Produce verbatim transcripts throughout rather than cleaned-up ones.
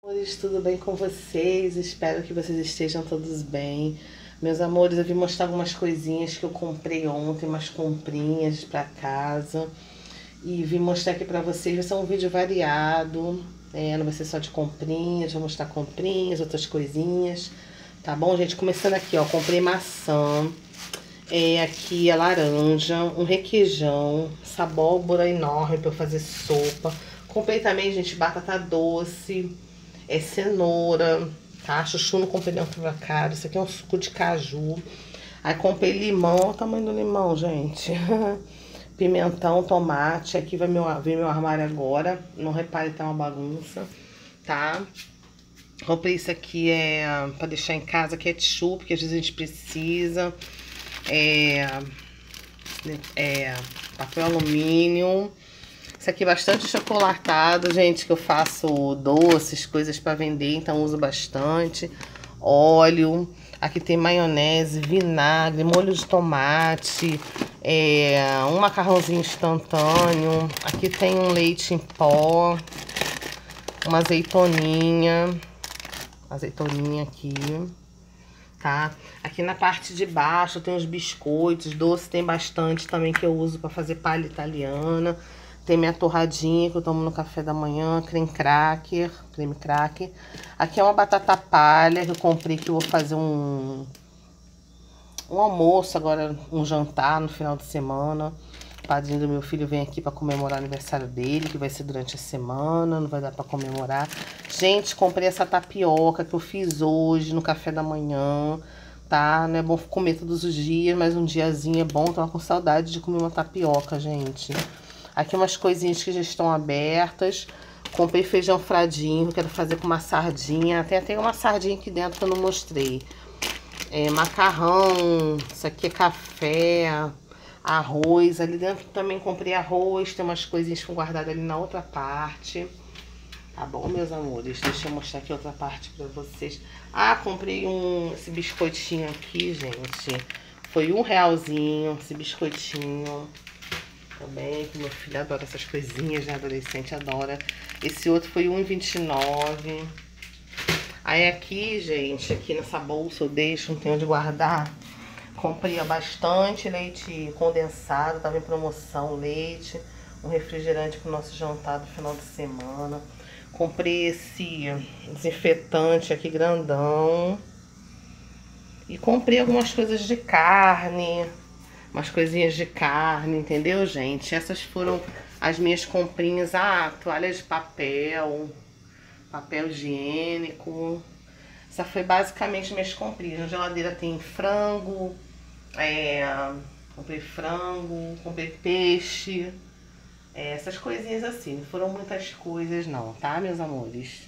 Amores, tudo bem com vocês? Espero que vocês estejam todos bem. Meus amores, eu vim mostrar algumas coisinhas que eu comprei ontem, umas comprinhas pra casa. E vim mostrar aqui pra vocês, vai ser um vídeo variado, é, não vai ser só de comprinhas, vou mostrar comprinhas, outras coisinhas. Tá bom, gente? Começando aqui, ó, comprei maçã, é, aqui a laranja, um requeijão, essa abóbora enorme pra eu fazer sopa. Comprei também, gente, batata doce, é cenoura, tá? Chuchu não comprei dentro da cara. Isso aqui é um suco de caju. Aí comprei limão, olha o tamanho do limão, gente. Pimentão, tomate. Aqui vai meu, ver meu armário agora. Não repare, tá uma bagunça, tá? Comprei isso aqui é pra deixar em casa, ketchup, que às vezes a gente precisa. É, é papel alumínio. Isso aqui é bastante chocolatado, gente, que eu faço doces, coisas para vender, então uso bastante. Óleo, aqui tem maionese, vinagre, molho de tomate, é, um macarrãozinho instantâneo. Aqui tem um leite em pó, uma azeitoninha, azeitoninha aqui, tá? Aqui na parte de baixo tem os biscoitos, doce tem bastante também que eu uso para fazer palha italiana. Tem minha torradinha que eu tomo no café da manhã, creme cracker, creme cracker. Aqui é uma batata palha que eu comprei, que eu vou fazer um, um almoço agora, um jantar no final de semana. O padrinho do meu filho vem aqui para comemorar o aniversário dele, que vai ser durante a semana, não vai dar para comemorar. Gente, comprei essa tapioca que eu fiz hoje no café da manhã, tá? Não é bom comer todos os dias, mas um diazinho é bom. Tava com saudade de comer uma tapioca, gente. Aqui umas coisinhas que já estão abertas. Comprei feijão fradinho, quero fazer com uma sardinha. Até tem uma sardinha aqui dentro que eu não mostrei. É, macarrão, isso aqui é café, arroz. Ali dentro também comprei arroz, tem umas coisinhas guardadas ali na outra parte. Tá bom, meus amores? Deixa eu mostrar aqui outra parte pra vocês. Ah, comprei um, esse biscoitinho aqui, gente. Foi um realzinho esse biscoitinho. Também, que meu filho adora essas coisinhas, né? Adolescente adora. Esse outro foi um real e vinte e nove centavos. Aí aqui, gente, aqui nessa bolsa eu deixo, não tenho onde guardar. Comprei bastante leite condensado, tava em promoção, leite. Um refrigerante pro nosso jantar do final de semana. Comprei esse desinfetante aqui grandão. E comprei algumas coisas de carne. Umas coisinhas de carne, entendeu, gente? Essas foram as minhas comprinhas. Ah, toalha de papel, papel higiênico. Essa foi basicamente minhas comprinhas. Na geladeira tem frango, é, comprei frango, comprei peixe. É, essas coisinhas assim. Não foram muitas coisas não, tá, meus amores?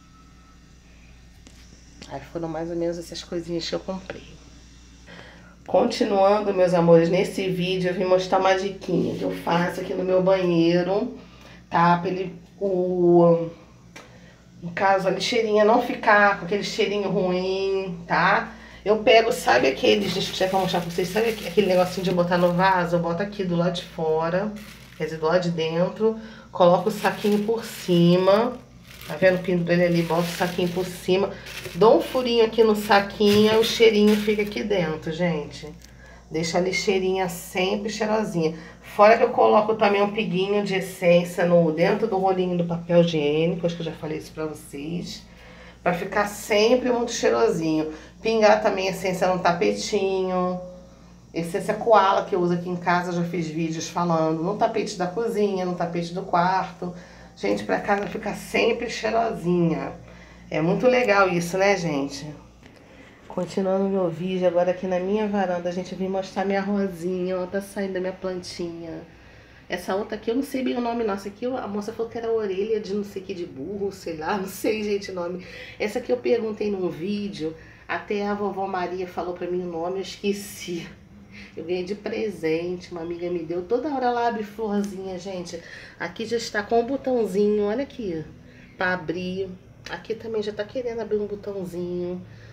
Aí foram mais ou menos essas coisinhas que eu comprei. Continuando, meus amores, nesse vídeo eu vim mostrar uma diquinha que eu faço aqui no meu banheiro, tá? Pra ele, o, no caso, a lixeirinha não ficar com aquele cheirinho ruim, tá? Eu pego, sabe aqueles, deixa eu mostrar pra vocês, sabe aquele negocinho de botar no vaso? Eu boto aqui do lado de fora, quer dizer, do lado de dentro, coloco o saquinho por cima. Tá vendo o pendura ele ali? Bota o saquinho por cima. Dou um furinho aqui no saquinho e o cheirinho fica aqui dentro, gente. Deixa a lixeirinha sempre cheirosinha. Fora que eu coloco também um piguinho de essência no, dentro do rolinho do papel higiênico. Acho que eu já falei isso pra vocês. Pra ficar sempre muito cheirosinho. Pingar também essência no tapetinho. Essência koala que eu uso aqui em casa. Já fiz vídeos falando no tapete da cozinha, no tapete do quarto. Gente, pra casa ficar sempre cheirosinha. É muito legal isso, né, gente? Continuando meu vídeo, agora aqui na minha varanda, gente, eu vim mostrar minha rosinha, ó, tá saindo da minha plantinha. Essa outra aqui, eu não sei bem o nome, nossa, aqui a moça falou que era orelha de não sei que, de burro, sei lá, não sei, gente, o nome. Essa aqui eu perguntei num vídeo, até a vovó Maria falou pra mim o nome, eu esqueci. Eu ganhei de presente, uma amiga me deu. Toda hora ela abre florzinha, gente. Aqui já está com um botãozinho, olha aqui, pra abrir. Aqui também já tá querendo abrir um botãozinho.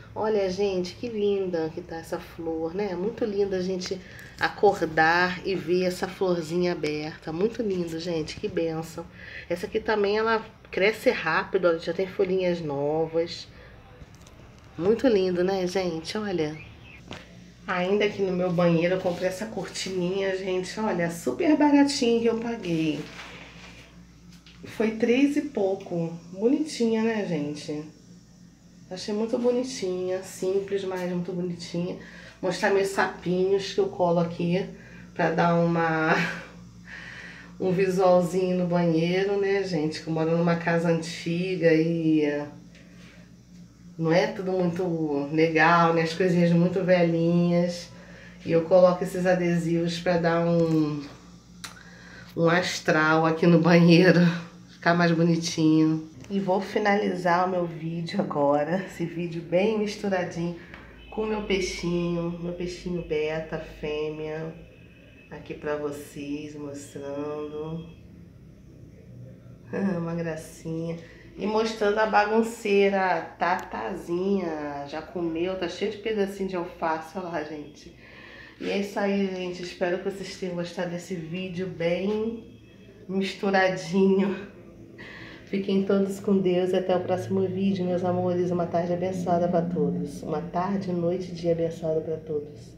Olha, gente, que linda que tá essa flor, né? Muito linda a gente acordar e ver essa florzinha aberta. Muito lindo, gente, que bênção. Essa aqui também, ela cresce rápido, olha, já tem folhinhas novas. Muito lindo, né, gente? Olha. Ainda aqui no meu banheiro eu comprei essa cortininha, gente, olha, super baratinho que eu paguei. Foi três e pouco. Bonitinha, né, gente? Achei muito bonitinha, simples, mas muito bonitinha. Mostrar meus sapinhos que eu colo aqui pra dar uma um visualzinho no banheiro, né, gente? Que eu moro numa casa antiga e não é tudo muito legal, né? As coisinhas muito velhinhas. E eu coloco esses adesivos pra dar um, um astral aqui no banheiro, ficar mais bonitinho. E vou finalizar o meu vídeo agora, esse vídeo bem misturadinho com o meu peixinho, meu peixinho beta, fêmea, aqui pra vocês, mostrando. Uma gracinha. E mostrando a bagunceira, Tatazinha, já comeu, tá cheio de pedacinho de alface, olha lá, gente. E é isso aí, gente, espero que vocês tenham gostado desse vídeo bem misturadinho. Fiquem todos com Deus e até o próximo vídeo, meus amores. Uma tarde abençoada para todos. Uma tarde, noite e dia abençoada para todos.